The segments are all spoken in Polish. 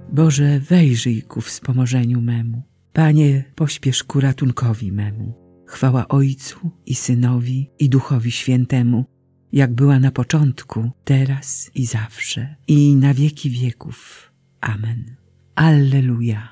Boże, wejrzyj ku wspomożeniu memu. Panie, pośpiesz ku ratunkowi memu. Chwała Ojcu i Synowi, i Duchowi Świętemu, jak była na początku, teraz i zawsze, i na wieki wieków. Amen. Alleluja.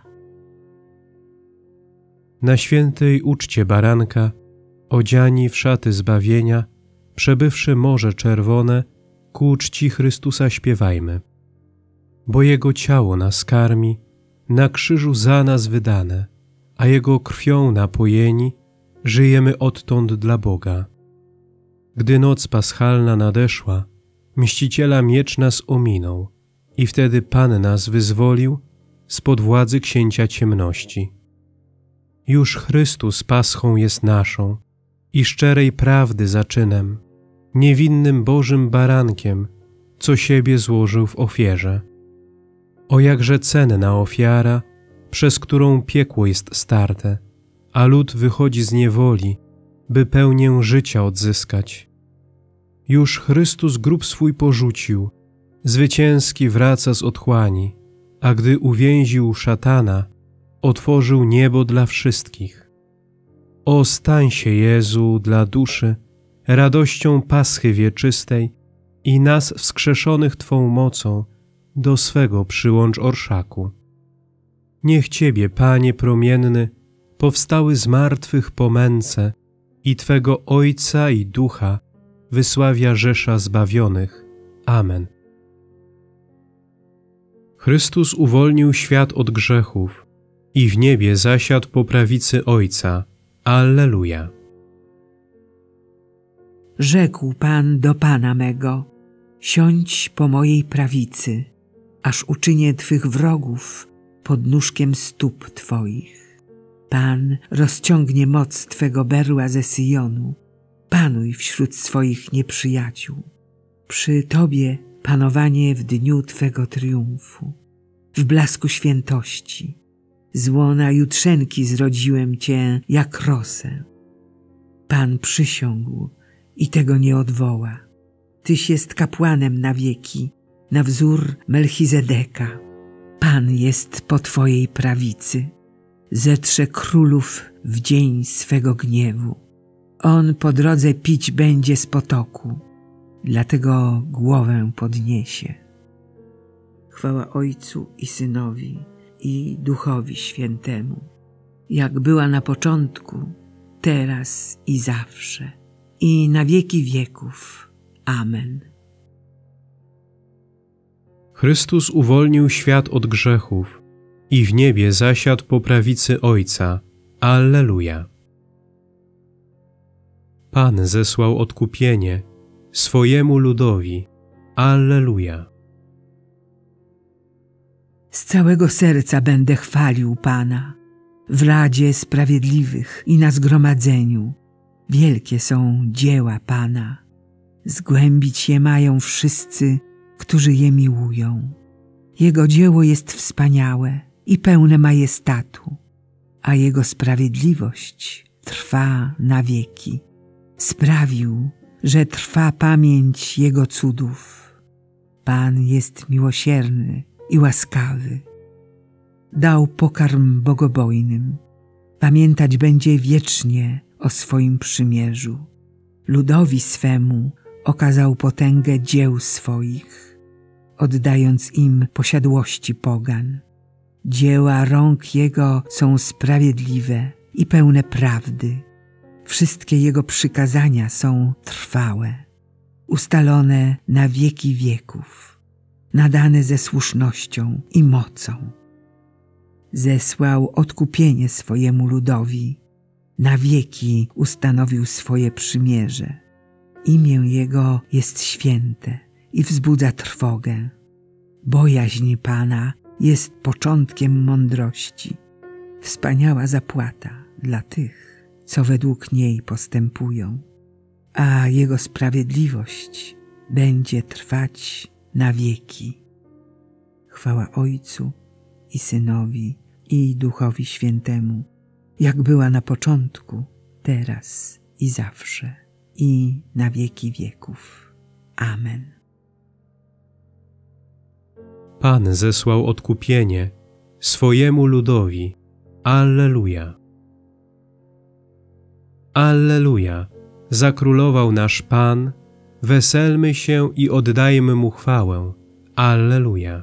Na świętej uczcie baranka, odziani w szaty zbawienia, przebywszy Morze Czerwone, ku czci Chrystusa śpiewajmy. Bo Jego ciało nas karmi, na krzyżu za nas wydane, a Jego krwią napojeni, żyjemy odtąd dla Boga. Gdy noc paschalna nadeszła, Mściciela miecz nas ominął i wtedy Pan nas wyzwolił spod władzy księcia ciemności. Już Chrystus paschą jest naszą i szczerej prawdy zaczynem, niewinnym Bożym barankiem, co siebie złożył w ofierze. O jakże cenna ofiara, przez którą piekło jest starte, a lud wychodzi z niewoli, by pełnię życia odzyskać. Już Chrystus grób swój porzucił, zwycięski wraca z otchłani, a gdy uwięził szatana, otworzył niebo dla wszystkich. O, stań się, Jezu, dla duszy, radością Paschy wieczystej i nas wskrzeszonych Twą mocą do swego przyłącz orszaku. Niech Ciebie, Panie promienny, powstały z martwych po męce i Twego Ojca i Ducha wysławia rzesza zbawionych. Amen. Chrystus uwolnił świat od grzechów i w niebie zasiadł po prawicy Ojca. Alleluja. Rzekł Pan do Pana mego: siądź po mojej prawicy, aż uczynię Twych wrogów podnóżkiem stóp Twoich. Pan rozciągnie moc Twego berła ze Syjonu. Panuj wśród swoich nieprzyjaciół. Przy Tobie panowanie w dniu Twego triumfu. W blasku świętości, z łona jutrzenki zrodziłem Cię jak rosę. Pan przysiągł i tego nie odwoła. Tyś jest kapłanem na wieki, na wzór Melchizedeka. Pan jest po Twojej prawicy. Zetrze królów w dzień swego gniewu. On po drodze pić będzie z potoku, dlatego głowę podniesie. Chwała Ojcu i Synowi, i Duchowi Świętemu, jak była na początku, teraz i zawsze, i na wieki wieków. Amen. Chrystus uwolnił świat od grzechów i w niebie zasiadł po prawicy Ojca. Alleluja. Pan zesłał odkupienie swojemu ludowi. Alleluja. Z całego serca będę chwalił Pana, w Radzie Sprawiedliwych i na zgromadzeniu. Wielkie są dzieła Pana, zgłębić je mają wszyscy, którzy je miłują. Jego dzieło jest wspaniałe i pełne majestatu, a Jego sprawiedliwość trwa na wieki. Sprawił, że trwa pamięć Jego cudów. Pan jest miłosierny i łaskawy. Dał pokarm bogobojnym. Pamiętać będzie wiecznie o swoim przymierzu. Ludowi swemu okazał potęgę dzieł swoich, oddając im posiadłości pogan. Dzieła rąk Jego są sprawiedliwe i pełne prawdy. Wszystkie Jego przykazania są trwałe, ustalone na wieki wieków, nadane ze słusznością i mocą. Zesłał odkupienie swojemu ludowi, na wieki ustanowił swoje przymierze. Imię Jego jest święte i wzbudza trwogę. Bojaźń Pana jest początkiem mądrości. Wspaniała zapłata dla tych, co według niej postępują, a Jego sprawiedliwość będzie trwać na wieki. Chwała Ojcu i Synowi, i Duchowi Świętemu, jak była na początku, teraz i zawsze, i na wieki wieków. Amen. Pan zesłał odkupienie swojemu ludowi. Alleluja. Alleluja. Zakrólował nasz Pan, weselmy się i oddajmy Mu chwałę. Alleluja.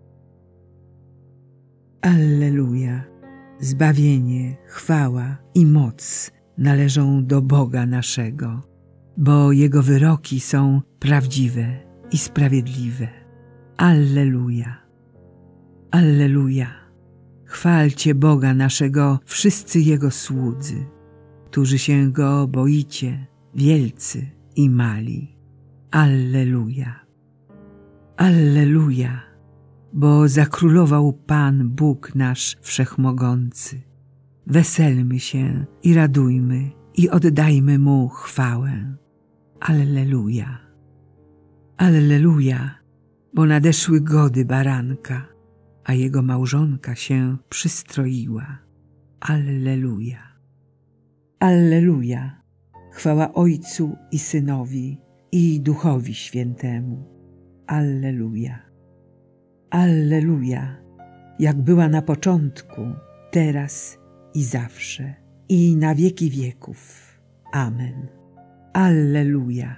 Alleluja. Zbawienie, chwała i moc należą do Boga naszego, bo Jego wyroki są prawdziwe i sprawiedliwe. Alleluja. Alleluja. Chwalcie Boga naszego wszyscy Jego słudzy, którzy się Go boicie, wielcy i mali. Alleluja. Alleluja, bo zakrólował Pan Bóg nasz Wszechmogący. Weselmy się i radujmy i oddajmy Mu chwałę. Alleluja. Alleluja, bo nadeszły gody baranka, a jego małżonka się przystroiła. Alleluja. Alleluja. Chwała Ojcu i Synowi i Duchowi Świętemu. Alleluja. Alleluja, jak była na początku, teraz i zawsze, i na wieki wieków. Amen. Alleluja.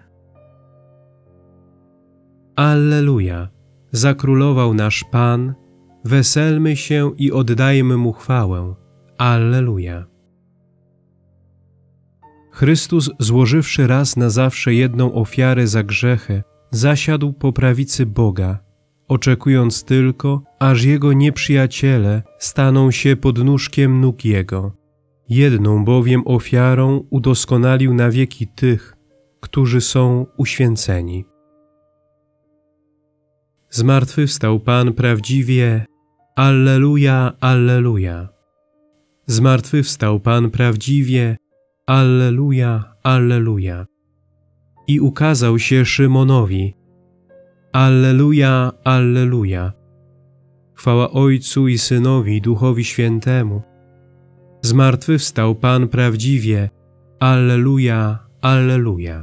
Alleluja. Zakrólował nasz Pan, weselmy się i oddajmy Mu chwałę. Alleluja. Chrystus, złożywszy raz na zawsze jedną ofiarę za grzechy, zasiadł po prawicy Boga, oczekując tylko, aż Jego nieprzyjaciele staną się pod nóżkiem nóg Jego. Jedną bowiem ofiarą udoskonalił na wieki tych, którzy są uświęceni. Zmartwychwstał Pan prawdziwie. Alleluja, alleluja. Zmartwychwstał Pan prawdziwie. Alleluja, alleluja. I ukazał się Szymonowi. Alleluja, alleluja. Chwała Ojcu i Synowi i Duchowi Świętemu. Zmartwychwstał Pan prawdziwie. Alleluja, alleluja.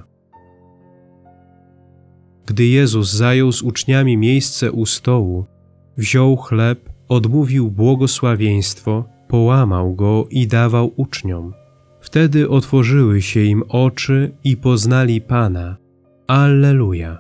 Gdy Jezus zajął z uczniami miejsce u stołu, wziął chleb, odmówił błogosławieństwo, połamał go i dawał uczniom. Wtedy otworzyły się im oczy i poznali Pana. Alleluja.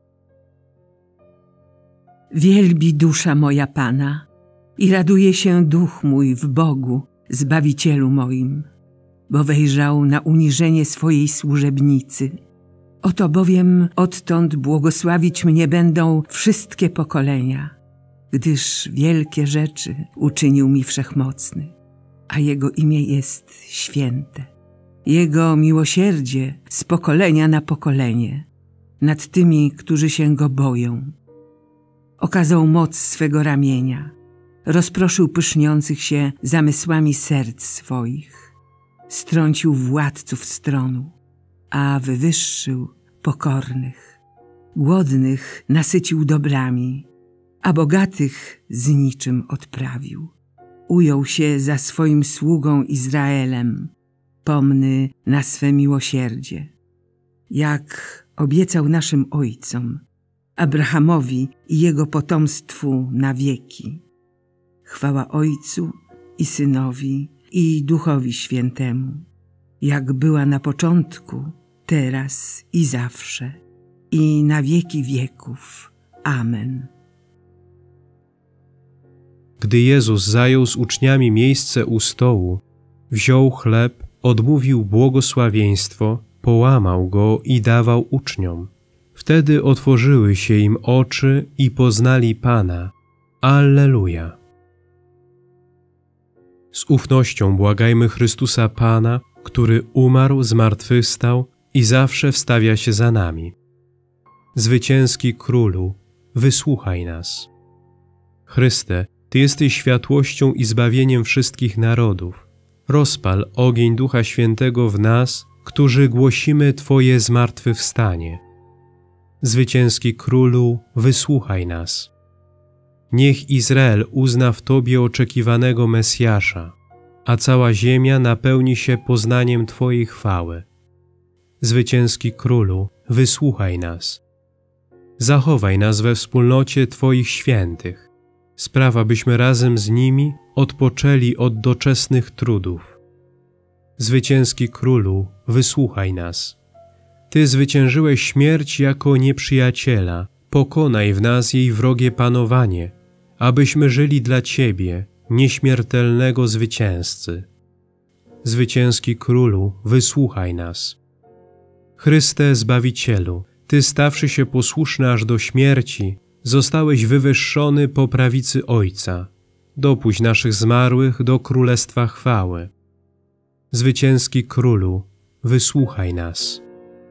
Wielbi dusza moja Pana i raduje się duch mój w Bogu, Zbawicielu moim, bo wejrzał na uniżenie swojej służebnicy. Oto bowiem odtąd błogosławić mnie będą wszystkie pokolenia, gdyż wielkie rzeczy uczynił mi Wszechmocny, a Jego imię jest święte. Jego miłosierdzie z pokolenia na pokolenie nad tymi, którzy się Go boją. Okazał moc swego ramienia, rozproszył pyszniących się zamysłami serc swoich, strącił władców stronu, a wywyższył pokornych. Głodnych nasycił dobrami, a bogatych z niczym odprawił. Ujął się za swoim sługą Izraelem, pomny na swe miłosierdzie. Jak obiecał naszym ojcom, Abrahamowi i jego potomstwu na wieki. Chwała Ojcu i Synowi i Duchowi Świętemu, jak była na początku, teraz i zawsze, i na wieki wieków. Amen. Gdy Jezus zajął z uczniami miejsce u stołu, wziął chleb, odmówił błogosławieństwo, połamał go i dawał uczniom. Wtedy otworzyły się im oczy i poznali Pana. Alleluja. Z ufnością błagajmy Chrystusa Pana, który umarł, zmartwychwstał i zawsze wstawia się za nami. Zwycięski Królu, wysłuchaj nas. Chryste, Ty jesteś światłością i zbawieniem wszystkich narodów. Rozpal ogień Ducha Świętego w nas, którzy głosimy Twoje zmartwychwstanie. Zwycięski Królu, wysłuchaj nas. Niech Izrael uzna w Tobie oczekiwanego Mesjasza, a cała ziemia napełni się poznaniem Twojej chwały. Zwycięski Królu, wysłuchaj nas. Zachowaj nas we wspólnocie Twoich świętych. Spraw, abyśmy razem z nimi odpoczęli od doczesnych trudów. Zwycięski Królu, wysłuchaj nas. Ty zwyciężyłeś śmierć jako nieprzyjaciela. Pokonaj w nas jej wrogie panowanie, abyśmy żyli dla Ciebie, nieśmiertelnego zwycięzcy. Zwycięski Królu, wysłuchaj nas. Chryste Zbawicielu, Ty, stawszy się posłuszny aż do śmierci, zostałeś wywyższony po prawicy Ojca. Dopuść naszych zmarłych do Królestwa chwały. Zwycięski Królu, wysłuchaj nas.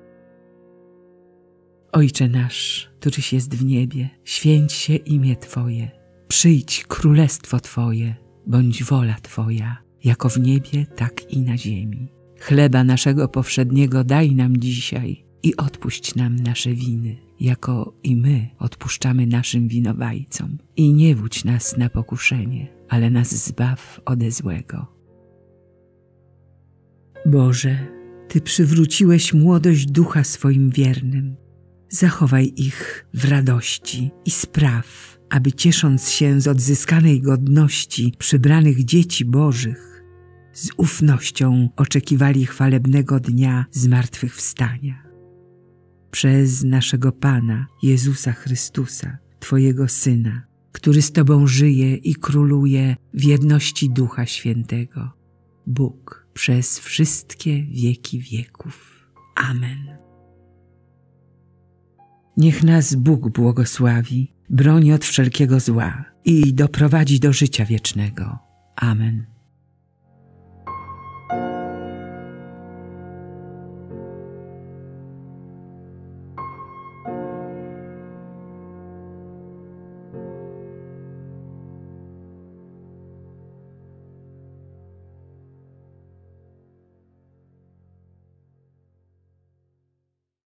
Ojcze nasz, któryś jest w niebie, święć się imię Twoje. Przyjdź królestwo Twoje, bądź wola Twoja, jako w niebie, tak i na ziemi. Chleba naszego powszedniego daj nam dzisiaj i odpuść nam nasze winy, jako i my odpuszczamy naszym winowajcom. I nie wódź nas na pokuszenie, ale nas zbaw ode złego. Boże, Ty przywróciłeś młodość ducha swoim wiernym. Zachowaj ich w radości i spraw, aby ciesząc się z odzyskanej godności przybranych dzieci Bożych, z ufnością oczekiwali chwalebnego dnia zmartwychwstania. Przez naszego Pana Jezusa Chrystusa, Twojego Syna, który z Tobą żyje i króluje w jedności Ducha Świętego, Bóg przez wszystkie wieki wieków. Amen. Niech nas Bóg błogosławi, broni od wszelkiego zła i doprowadzi do życia wiecznego. Amen.